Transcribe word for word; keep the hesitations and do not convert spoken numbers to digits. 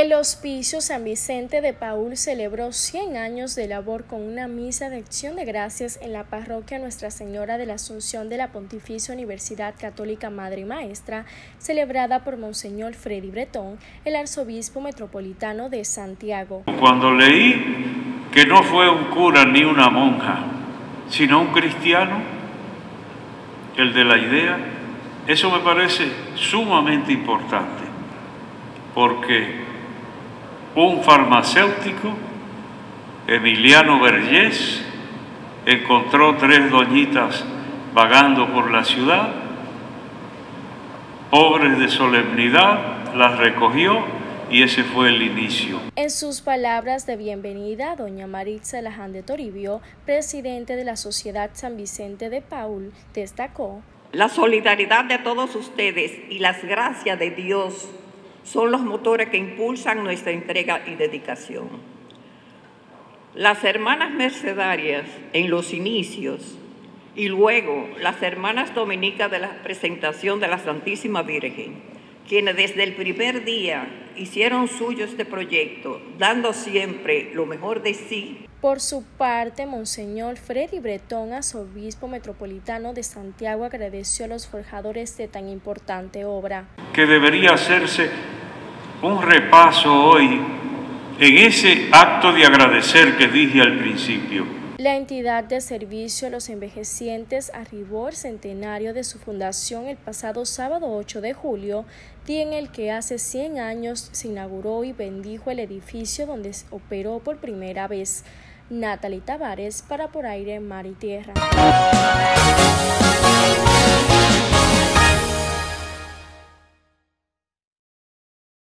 El Hospicio San Vicente de Paúl celebró cien años de labor con una misa de acción de gracias en la parroquia Nuestra Señora de la Asunción de la Pontificia Universidad Católica Madre y Maestra, celebrada por Monseñor Freddy Bretón, el arzobispo metropolitano de Santiago. Cuando leí que no fue un cura ni una monja, sino un cristiano, el de la idea, eso me parece sumamente importante, porque un farmacéutico, Emiliano Vergés, encontró tres doñitas vagando por la ciudad, pobres de solemnidad, las recogió y ese fue el inicio. En sus palabras de bienvenida, doña Maritza Laján de Toribio, presidente de la Sociedad San Vicente de Paúl, destacó: la solidaridad de todos ustedes y las gracias de Dios son los motores que impulsan nuestra entrega y dedicación. Las hermanas mercedarias en los inicios y luego las hermanas dominicas de la presentación de la Santísima Virgen, quienes desde el primer día hicieron suyo este proyecto, dando siempre lo mejor de sí. Por su parte, Monseñor Freddy Bretón, arzobispo metropolitano de Santiago, agradeció a los forjadores de tan importante obra. Que debería hacerse un repaso hoy en ese acto de agradecer que dije al principio. La entidad de servicio a los envejecientes arribó al centenario de su fundación el pasado sábado ocho de julio, día en el que hace cien años se inauguró y bendijo el edificio donde operó por primera vez. Natalie Tavares para Por Aire, Mar y Tierra.